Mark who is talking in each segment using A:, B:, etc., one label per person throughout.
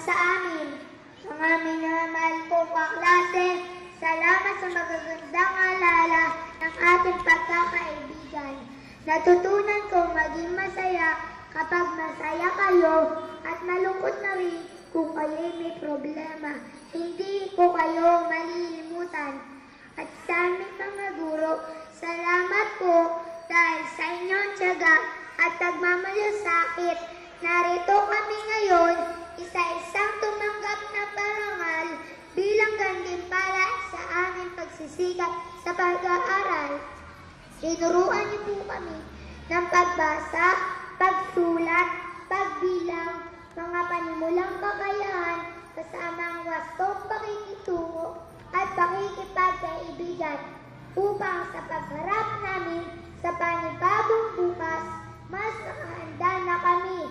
A: sa amin. Mga minamahal kong kaklase, salamat sa magagandang alala ng ating pagkakaibigan. Natutunan kong maging masaya kapag masaya kayo at malungkot na rin kung kayo may problema. Hindi ko kayo malilimutan. At sa aming mga guro, salamat po dahil sa inyong tiyaga at pagmamalasakit. Narito kami ngayon, isa-isang tumanggap na parangal bilang gantimpala sa aming pagsisikap sa pag-aaral. Tinuruan niyo po kami ng pagbasa, pagsulat, pagbilang, mga panimulang kakayahan kasama ang wastong pakikitungo at pakikipagkaibigan upang sa pagharap namin sa panibagong bukas, mas nakahanda na kami.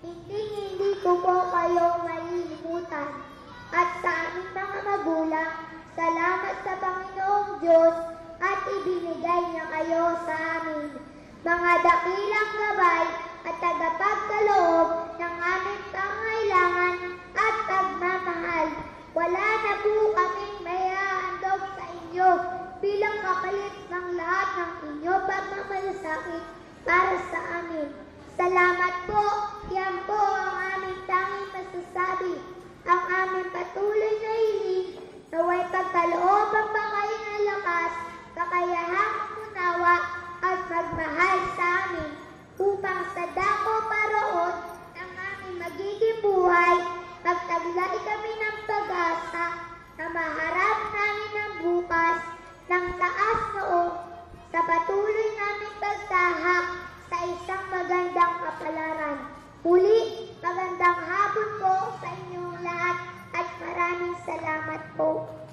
A: Hindi ko po kayo malilimutan. At sa aming mga magulang, salamat sa Panginoong Diyos at ibinigay niya kayo sa amin. Mga dakilang gabay at tagapagkaloob ng aming pangailangan at pagmamahal. Wala na po kaming maihahandog sa inyo bilang kapalit ng lahat ng inyong pagmamalasakit para sa amin. Salamat po, yan po ang aming tanging masasabi. Ang aming patuloy na hiling, naway pagkalooban pa kayo ng lakas, kakayahang umunawa at magmahal sa amin, upang sa dako paroon ng aming magiging buhay, magtaglay kami ng pag-asa na maharap namin ang bukas ng taas noon sa patuloy namin pagtahak sa isang magandang kapalaran. Muli, magandang hapon po sa inyong lahat at maraming salamat po.